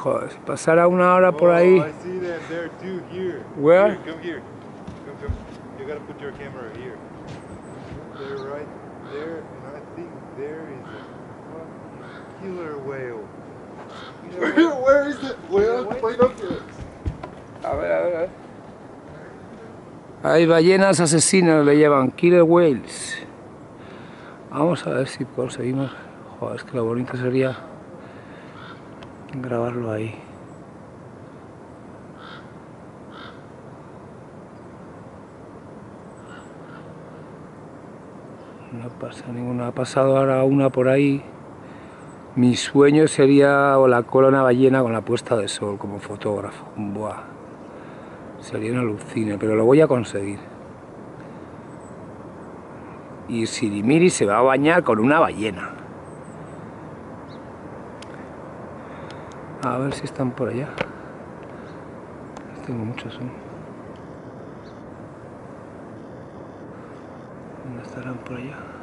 Joder, si pasara una hora por ahí. I see them there too, here. Where? Here, come here. Come. You gotta put your camera here. They're right there, and I think there is a fucking killer whale. Where is it? Whale? A ver, a ver, a ver. Hay ballenas asesinas, le llaman killer whales. Vamos a ver si conseguimos. Joder, es que lo bonito sería grabarlo ahí. No pasa ninguna. Ha pasado ahora una por ahí. Mi sueño sería o la cola de una ballena con la puesta de sol como fotógrafo. Buah. Sería una alucina, pero lo voy a conseguir. Y Sirimiri se va a bañar con una ballena. A ver si están por allá. Tengo muchos. ¿Dónde estarán por allá?